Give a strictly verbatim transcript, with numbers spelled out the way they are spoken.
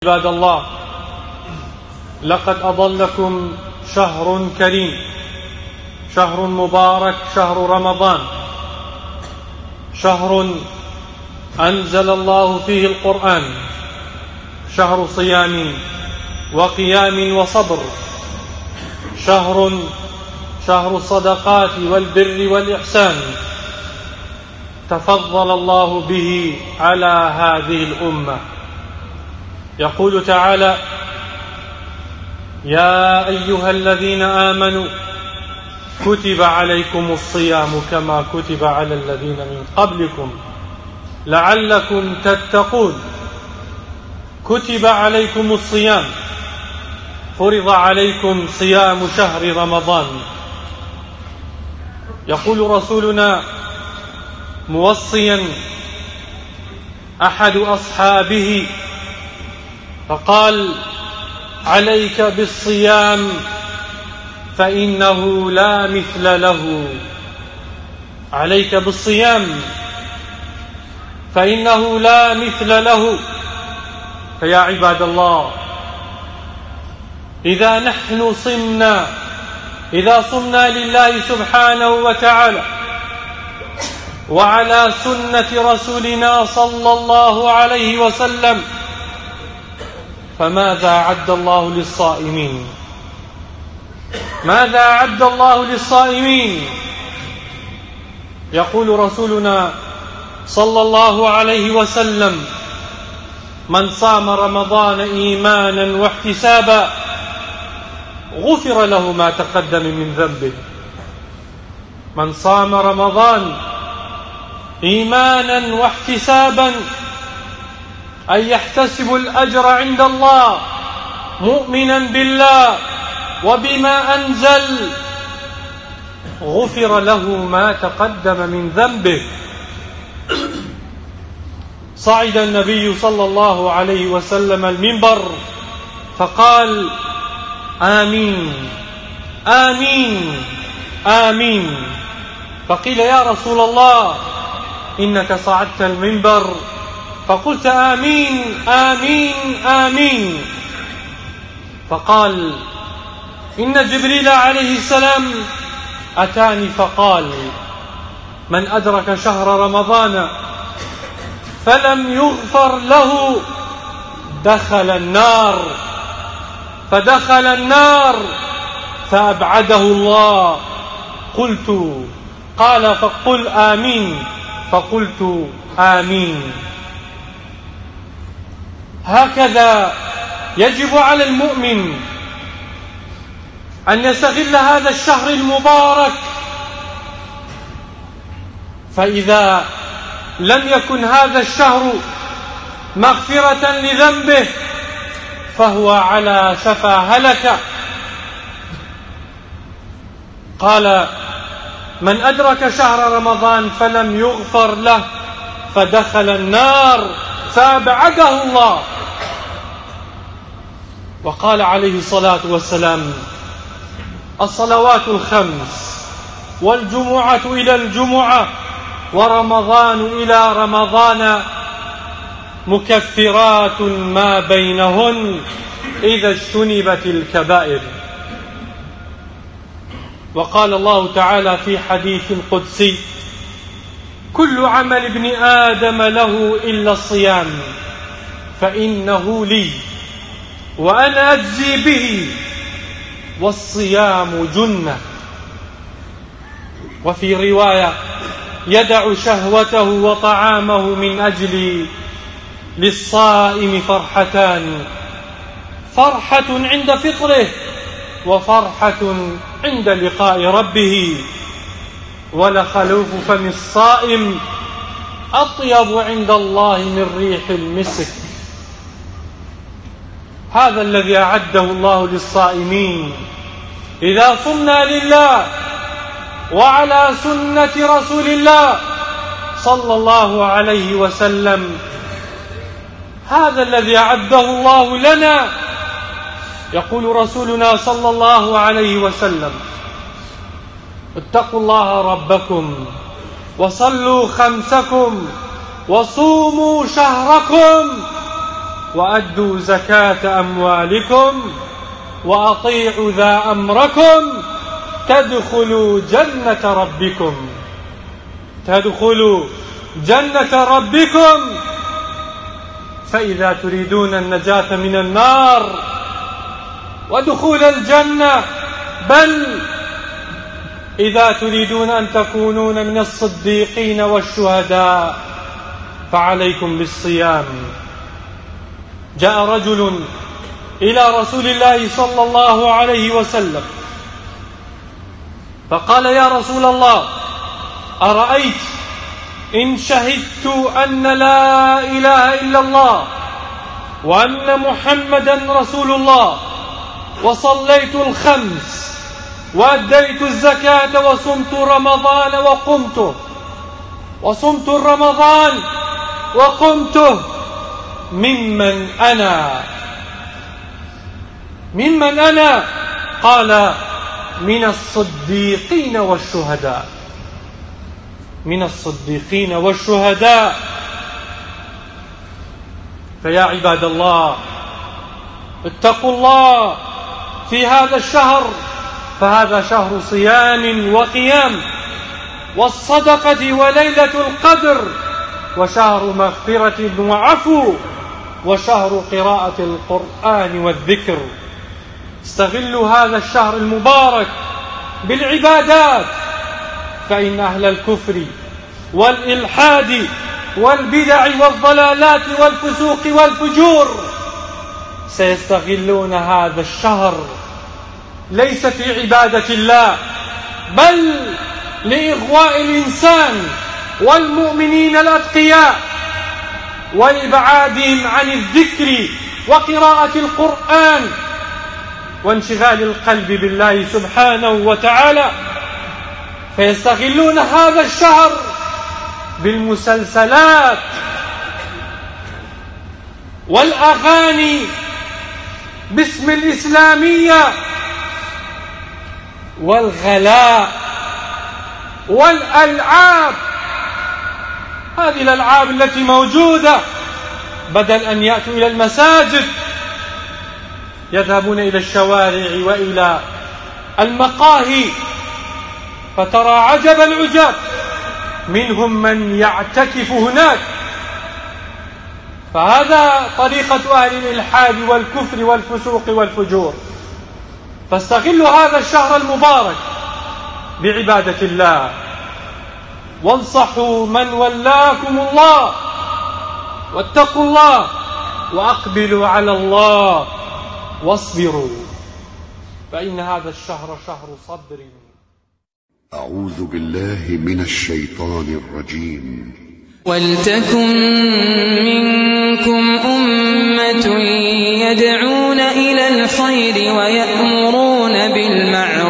عباد الله، لقد أضلكم شهر كريم، شهر مبارك، شهر رمضان، شهر أنزل الله فيه القرآن، شهر صيام وقيام وصبر، شهر شهر الصدقات والبر والإحسان، تفضل الله به على هذه الأمة. يقول تعالى: يا أيها الذين آمنوا كتب عليكم الصيام كما كتب على الذين من قبلكم لعلكم تتقون. كتب عليكم الصيام، فرض عليكم صيام شهر رمضان. يقول رسولنا موصيا أحد أصحابه فقال: عليك بالصيام فإنه لا مثل له. عليك بالصيام فإنه لا مثل له. فيا عباد الله، إذا نحن صمنا إذا صمنا لله سبحانه وتعالى وعلى سنة رسولنا صلى الله عليه وسلم، فماذا أعد الله للصائمين؟ ماذا أعد الله للصائمين؟ يقول رسولنا صلى الله عليه وسلم: من صام رمضان إيمانا واحتسابا غفر له ما تقدم من ذنبه. من صام رمضان إيمانا واحتسابا، أي يحتسب الأجر عند الله مؤمنا بالله وبما أنزل، غفر له ما تقدم من ذنبه. صعد النبي صلى الله عليه وسلم المنبر فقال: آمين آمين آمين. فقيل: يا رسول الله، إنك صعدت المنبر فقلت آمين آمين آمين. فقال: إن جبريل عليه السلام أتاني فقال: من أدرك شهر رمضان فلم يغفر له دخل النار، فدخل النار فأبعده الله. قلت قال فقل آمين، فقلت آمين. هكذا يجب على المؤمن أن يستغل هذا الشهر المبارك، فإذا لم يكن هذا الشهر مغفرة لذنبه فهو على شفا هلكة. قال: من أدرك شهر رمضان فلم يغفر له فدخل النار فأبعده الله. وقال عليه الصلاة والسلام: الصلوات الخمس والجمعة إلى الجمعة ورمضان إلى رمضان مكفرات ما بينهن إذا اجتنبت الكبائر. وقال الله تعالى في حديث قدسي: كل عمل ابن آدم له إلا الصيام فإنه لي وأنا أجزي به والصيام جنة. وفي رواية: يدع شهوته وطعامه من أجلي للصائم فرحتان، فرحة عند فطره وفرحة عند لقاء ربه، ولخلوف فم الصائم أطيب عند الله من ريح المسك. هذا الذي أعده الله للصائمين إذا صمنا لله وعلى سنة رسول الله صلى الله عليه وسلم. هذا الذي أعده الله لنا. يقول رسولنا صلى الله عليه وسلم: اتقوا الله ربكم وصلوا خمسكم وصوموا شهركم وأدوا زكاة أموالكم وأطيعوا ذا أمركم تدخلوا جنة ربكم تدخلوا جنة ربكم. فإذا تريدون النجاة من النار ودخول الجنة، بل إذا تريدون أن تكونون من الصديقين والشهداء، فعليكم بالصيام. جاء رجل إلى رسول الله صلى الله عليه وسلم فقال: يا رسول الله، أرأيت إن شهدت أن لا إله إلا الله وأن محمدا رسول الله وصليت الخمس وأديت الزكاة وصمت رمضان وقمته وصمت رمضان وقمته ممن أنا ممن أنا؟ قال: من الصديقين والشهداء من الصديقين والشهداء. فيا عباد الله، اتقوا الله في هذا الشهر، فهذا شهر صيام وقيام والصدقة وليلة القدر، وشهر مغفرة وعفو، وشهر قراءة القرآن والذكر. استغلوا هذا الشهر المبارك بالعبادات، فإن أهل الكفر والإلحاد والبدع والضلالات والفسوق والفجور سيستغلون هذا الشهر ليس في عبادة الله، بل لإغواء الإنسان والمؤمنين الأتقياء وإبعادهم عن الذكر وقراءة القرآن وانشغال القلب بالله سبحانه وتعالى. فيستغلون هذا الشهر بالمسلسلات والأغاني باسم الإسلامية والغلاء والألعاب. هذه الألعاب التي موجودة، بدل أن يأتوا إلى المساجد يذهبون إلى الشوارع وإلى المقاهي، فترى عجب العجاب، منهم من يعتكف هناك. فهذا طريقة أهل الإلحاد والكفر والفسوق والفجور. فاستغلوا هذا الشهر المبارك بعبادة الله، وانصحوا من ولاكم الله، واتقوا الله، وأقبلوا على الله، واصبروا، فإن هذا الشهر شهر صبر. أعوذ بالله من الشيطان الرجيم. ولتكن منكم أمة يدعون إلى الخير ويأمرون بالمعروف